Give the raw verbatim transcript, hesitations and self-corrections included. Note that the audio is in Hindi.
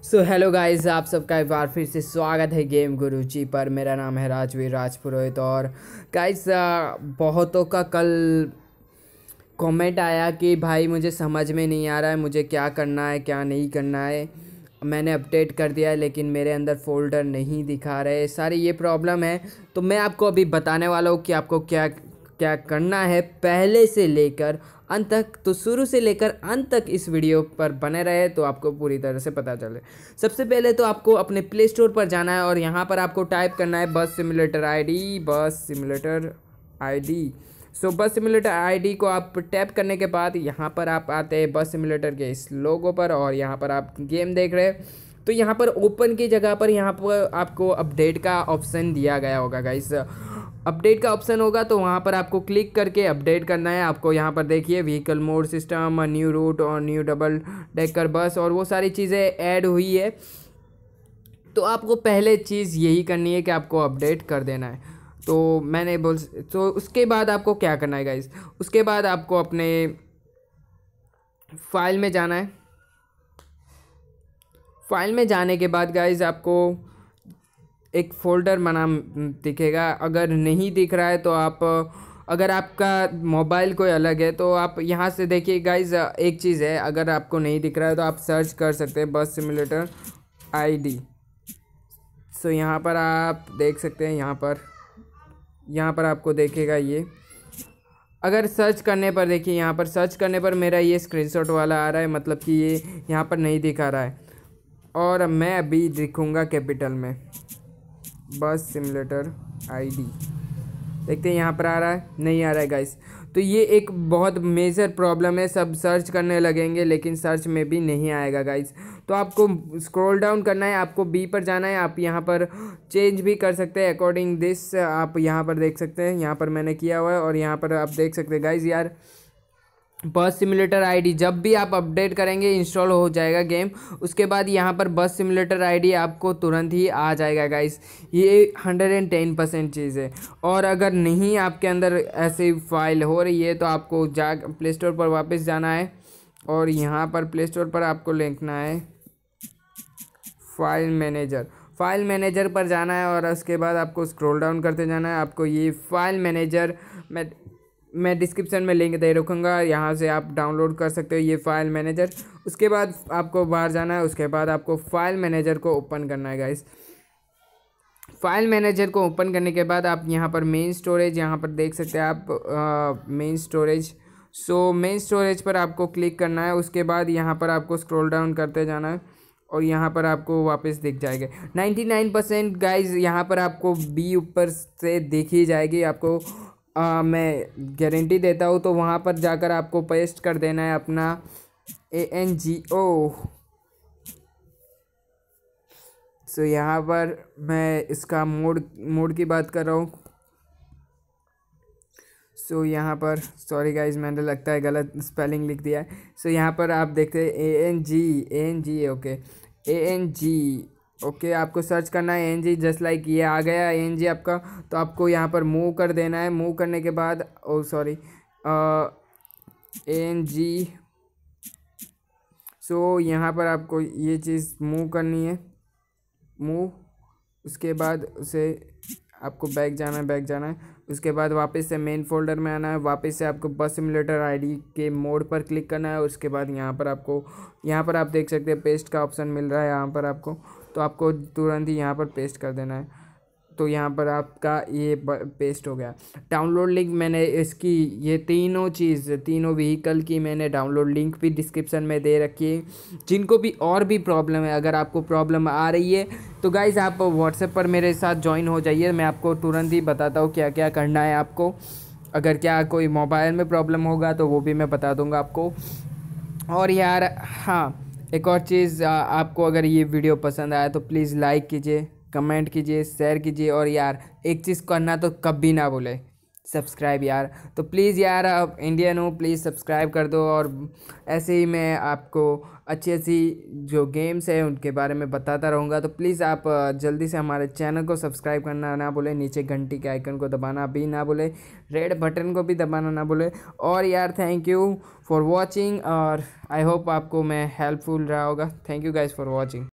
सो हेलो गाइस, आप सबका एक बार फिर से स्वागत है गेम गुरुजी पर। मेरा नाम है राजवीर राजपुरोहित। और गाइस, बहुतों का कल कमेंट आया कि भाई मुझे समझ में नहीं आ रहा है मुझे क्या करना है क्या नहीं करना है। मैंने अपडेट कर दिया है लेकिन मेरे अंदर फ़ोल्डर नहीं दिखा रहे, सारी ये प्रॉब्लम है। तो मैं आपको अभी बताने वाला हूँ कि आपको क्या क्या करना है पहले से लेकर अंत तक। तो शुरू से लेकर अंत तक इस वीडियो पर बने रहे तो आपको पूरी तरह से पता चले। सबसे पहले तो आपको अपने प्ले स्टोर पर जाना है और यहाँ पर आपको टाइप करना है bus simulator ID, bus simulator ID. So bus simulator ID को आप टैप करने के बाद यहाँ पर आप आते हैं बस सिमुलेटर के इस लोगो पर और यहाँ पर आप गेम देख रहे हैं। तो यहाँ पर ओपन की जगह पर यहाँ पर आपको अपडेट का ऑप्शन दिया गया होगा गाइस। अपडेट का ऑप्शन होगा तो वहाँ पर आपको क्लिक करके अपडेट करना है। आपको यहाँ पर देखिए vehicle mode system, new route और न्यू डबल डेकर बस और वो सारी चीज़ें ऐड हुई है। तो आपको पहले चीज़ यही करनी है कि आपको अपडेट कर देना है। तो मैंने बोल तो उसके बाद आपको क्या करना है गाइस, उसके बाद आपको अपने फाइल में जाना है। फाइल में जाने के बाद गाइस आपको एक फ़ोल्डर बना दिखेगा। अगर नहीं दिख रहा है तो आप, अगर आपका मोबाइल कोई अलग है तो आप यहाँ से देखिए गाइस। एक चीज़ है, अगर आपको नहीं दिख रहा है तो आप सर्च कर सकते हैं बस सिमुलेटर आईडी। सो यहाँ पर आप देख सकते हैं, यहाँ पर यहाँ पर आपको देखेगा ये। अगर सर्च करने पर देखिए, यहाँ पर सर्च करने पर मेरा ये स्क्रीनशॉट वाला आ रहा है, मतलब कि ये यहाँ पर नहीं दिखा रहा है। और मैं अभी दिखूँगा कैपिटल में बस सिमुलेटर आईडी। देखते हैं यहाँ पर आ रहा है, नहीं आ रहा है गाइस। तो ये एक बहुत मेजर प्रॉब्लम है। सब सर्च करने लगेंगे लेकिन सर्च में भी नहीं आएगा गाइस। तो आपको स्क्रॉल डाउन करना है, आपको बी पर जाना है। आप यहाँ पर चेंज भी कर सकते हैं अकॉर्डिंग दिस। आप यहाँ पर देख सकते हैं, यहाँ पर मैंने किया हुआ है और यहाँ पर आप देख सकते हैं गाइस। यार बस सिमुलेटर आईडी जब भी आप अपडेट करेंगे इंस्टॉल हो जाएगा गेम। उसके बाद यहाँ पर बस सिमुलेटर आईडी आपको तुरंत ही आ जाएगा गाइस। ये हंड्रेड एंड टेन परसेंट चीज़ है। और अगर नहीं आपके अंदर ऐसी फाइल हो रही है तो आपको जा प्ले स्टोर पर वापस जाना है और यहाँ पर प्ले स्टोर पर आपको लिखना है फाइल मैनेजर। फाइल मैनेजर पर जाना है और उसके बाद आपको स्क्रॉल डाउन करते जाना है। आपको ये फाइल मैनेजर मैं मैं डिस्क्रिप्शन में लिंक दे रखूँगा, यहाँ से आप डाउनलोड कर सकते हो ये फ़ाइल मैनेजर। उसके बाद आपको बाहर जाना है, उसके बाद आपको फ़ाइल मैनेजर को ओपन करना है गाइस। फाइल मैनेजर को ओपन करने के बाद आप यहाँ पर मेन स्टोरेज, यहाँ पर देख सकते हैं आप main storage. So main storage पर आपको क्लिक करना है। उसके बाद यहाँ पर आपको स्क्रॉल डाउन करते जाना है और यहाँ पर आपको वापस दिख जाएगा नाइन्टी नाइन परसेंट गाइज। यहाँ पर आपको बी ऊपर से दिख ही जाएगी आपको। आ, मैं गारंटी देता हूँ। तो वहाँ पर जाकर आपको पेस्ट कर देना है अपना ए एन जी ओ। सो यहाँ पर मैं इसका मोड मोड की बात कर रहा हूँ। सो यहाँ पर सॉरी गाइज, मैंने लगता है गलत स्पेलिंग लिख दिया है। सो यहाँ पर आप देखते हैं A N G A N G okay A N G okay. आपको सर्च करना है A N G, just like ये आ गया ए एन जी आपका। तो आपको यहाँ पर मूव कर देना है। मूव करने के बाद ओ सॉरी ए एन जी। सो यहाँ पर आपको ये चीज़ मूव करनी है, मूव। उसके बाद उसे आपको बैक जाना है, बैक जाना है। उसके बाद वापस से मेन फोल्डर में आना है। वापस से आपको बस सिमुलेटर आईडी के मोड पर क्लिक करना है। उसके बाद यहाँ पर आपको, यहाँ पर आप देख सकते हैं पेस्ट का ऑप्शन मिल रहा है यहाँ पर आपको। तो आपको तुरंत ही यहाँ पर पेस्ट कर देना है। तो यहाँ पर आपका ये पेस्ट हो गया। डाउनलोड लिंक मैंने इसकी ये तीनों चीज़, तीनों व्हीकल की मैंने डाउनलोड लिंक भी डिस्क्रिप्शन में दे रखी है। जिनको भी और भी प्रॉब्लम है, अगर आपको प्रॉब्लम आ रही है तो गाइज़ आप व्हाट्सएप पर मेरे साथ ज्वाइन हो जाइए। मैं आपको तुरंत ही बताता हूँ क्या क्या करना है आपको। अगर क्या कोई मोबाइल में प्रॉब्लम होगा तो वो भी मैं बता दूँगा आपको। और यार हाँ, एक और चीज़, आपको अगर ये वीडियो पसंद आया तो प्लीज़ लाइक कीजिए, कमेंट कीजिए, शेयर कीजिए। और यार एक चीज़ करना तो कभी ना भूले, सब्सक्राइब यार। तो प्लीज़ यार, आप इंडियन हो प्लीज़ सब्सक्राइब कर दो। और ऐसे ही मैं आपको अच्छी अच्छी जो गेम्स है उनके बारे में बताता रहूँगा। तो प्लीज़ आप जल्दी से हमारे चैनल को सब्सक्राइब करना ना भूलें, नीचे घंटी के आइकन को दबाना भी ना भूलें, रेड बटन को भी दबाना ना भूलें। और यार थैंक यू फॉर वॉचिंग और आई होप आपको मैं हेल्पफुल रहा होगा। Thank you guys for watching.